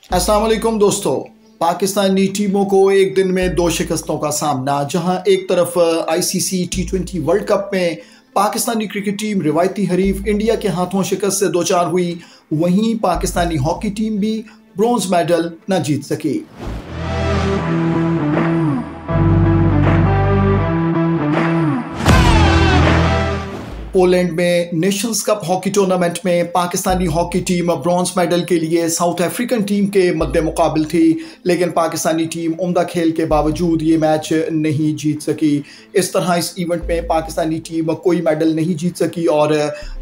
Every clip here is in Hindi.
अस्सलाम वालेकुम दोस्तों। पाकिस्तानी टीमों को एक दिन में दो शिकस्तों का सामना। जहां एक तरफ आईसीसी T20 वर्ल्ड कप में पाकिस्तानी क्रिकेट टीम रिवायती हरीफ इंडिया के हाथों शिकस्त से दो चार हुई, वहीं पाकिस्तानी हॉकी टीम भी ब्रॉन्ज मेडल न जीत सकी। पोलैंड में नेशंस कप हॉकी टूर्नामेंट में Pakistani hockey team bronze medal के लिए साउथ अफ्रीकन टीम के मद्दे मुकाबिल थी, लेकिन पाकिस्तानी टीम उम्दा खेल के बावजूद ये मैच नहीं जीत सकी। इस तरह इस इवेंट में पाकिस्तानी टीम कोई मेडल नहीं जीत सकी और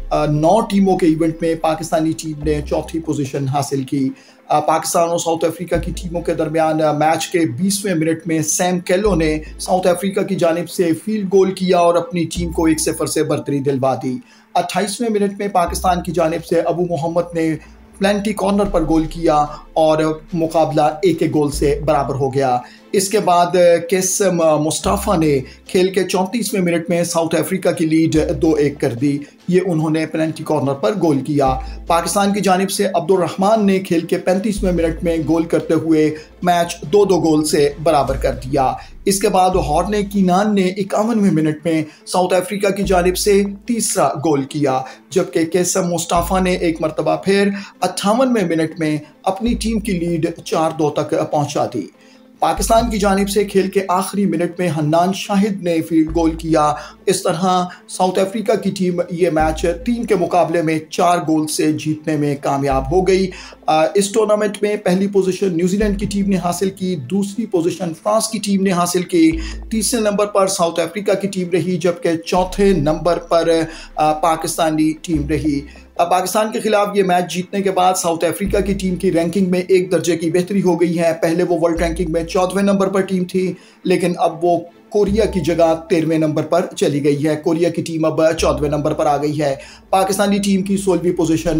9 टीमों के इवेंट में पाकिस्तानी टीम ने चौथी पोजीशन हासिल की। पाकिस्तान और साउथ अफ्रीका की टीमों के दरमियान मैच के 20वें मिनट में सैम केलो ने साउथ अफ्रीका की जानिब से फील्ड गोल किया और अपनी टीम को 1-0 से बरतरी दिलवा दी। 28वें मिनट में पाकिस्तान की जानिब से अबू मोहम्मद ने प्लेंटी कॉर्नर पर गोल किया और मुकाबला एक गोल से बराबर हो गया। इसके बाद कैसम मुस्ताफा ने खेल के 34वें मिनट में साउथ अफ्रीका की लीड 2-1 कर दी। ये उन्होंने पेनल्टी कॉर्नर पर गोल किया। पाकिस्तान की जानिब से अब्दुल रहमान ने खेल के 35वें मिनट में गोल करते हुए मैच 2-2 गोल से बराबर कर दिया। इसके बाद हॉर्ने कीनान ने 51वें मिनट में साउथ अफ्रीका की जानिब से तीसरा गोल किया, जबकि कैसम मुस्ताफा ने एक मरतबा फिर 58वें मिनट में अपनी टीम की लीड 4-2 तक पहुंचा दी। पाकिस्तान की जानिब से खेल के आखिरी मिनट में हन्नान शाहिद ने फील्ड गोल किया। इस तरह साउथ अफ्रीका की टीम ये मैच 3 के मुकाबले में 4 गोल से जीतने में कामयाब हो गई। इस टूर्नामेंट में पहली पोजीशन न्यूजीलैंड की टीम ने हासिल की, दूसरी पोजीशन फ्रांस की टीम ने हासिल की, तीसरे नंबर पर साउथ अफ्रीका की टीम रही, जबकि चौथे नंबर पर पाकिस्तानी टीम रही। पाकिस्तान के खिलाफ ये मैच जीतने के बाद साउथ अफ्रीका की टीम की रैंकिंग में एक दर्जे की बेहतरी हो गई है। पहले वो वर्ल्ड रैंकिंग में 14वें नंबर पर टीम थी, लेकिन अब वो कोरिया की जगह 13वें नंबर पर चली गई है। कोरिया की टीम अब 14वें नंबर पर आ गई है। पाकिस्तानी टीम की 16वीं पोजीशन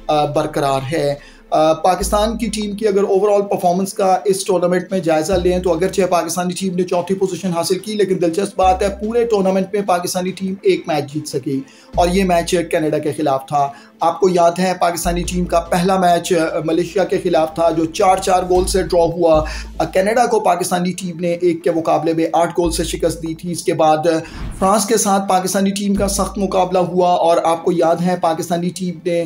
बरकरार है। पाकिस्तान की टीम की अगर ओवरऑल परफॉर्मेंस का इस टूर्नामेंट में जायजा लें तो अगरचे पाकिस्तानी टीम ने चौथी पोजीशन हासिल की, लेकिन दिलचस्प बात है पूरे टूर्नामेंट में पाकिस्तानी टीम एक मैच जीत सकी और ये मैच कनाडा के खिलाफ था। आपको याद है पाकिस्तानी टीम का पहला मैच मलेशिया के खिलाफ था जो 4-4 गोल से ड्रॉ हुआ। कनाडा को पाकिस्तानी टीम ने 1 के मुकाबले में 8 गोल से शिकस्त दी थी। इसके बाद फ्रांस के साथ पाकिस्तानी टीम का सख्त मुकाबला हुआ और आपको याद है पाकिस्तानी टीम ने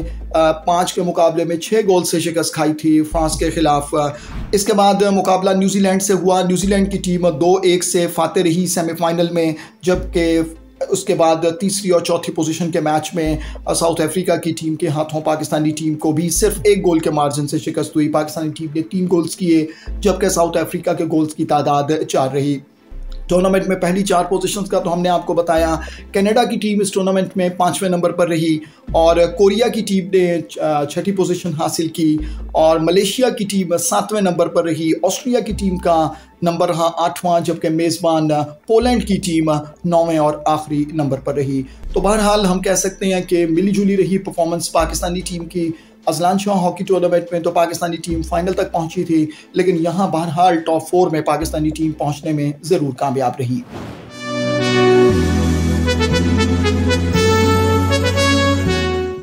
5 के मुकाबले में 6 गोल से शिकस्त खाई थी फ्रांस के खिलाफ। इसके बाद मुकाबला न्यूजीलैंड से हुआ। न्यूजीलैंड की टीम 2-1 से फाते रही सेमीफाइनल में, जबकि उसके बाद तीसरी और चौथी पोजीशन के मैच में साउथ अफ्रीका की टीम के हाथों पाकिस्तानी टीम को भी सिर्फ 1 गोल के मार्जिन से शिकस्त हुई। पाकिस्तानी टीम ने 3 गोल्स किए, जबकि साउथ अफ्रीका के गोल्स की तादाद 4 रही। टूर्नामेंट में पहली 4 पोजीशंस का तो हमने आपको बताया। कनाडा की टीम इस टूर्नामेंट में 5वें नंबर पर रही और कोरिया की टीम ने 6ठी पोजीशन हासिल की और मलेशिया की टीम 7वें नंबर पर रही। ऑस्ट्रिया की टीम का नंबर रहा 8वां, जबकि मेज़बान पोलैंड की टीम 9वें और आखिरी नंबर पर रही। तो बहरहाल हम कह सकते हैं कि मिली जुली रही परफॉर्मेंस पाकिस्तानी टीम की। अजलान शाह हॉकी टूर्नामेंट में तो पाकिस्तानी टीम फाइनल तक पहुंची थी, लेकिन यहाँ बहरहाल टॉप 4 में पाकिस्तानी टीम पहुंचने में ज़रूर कामयाब रही।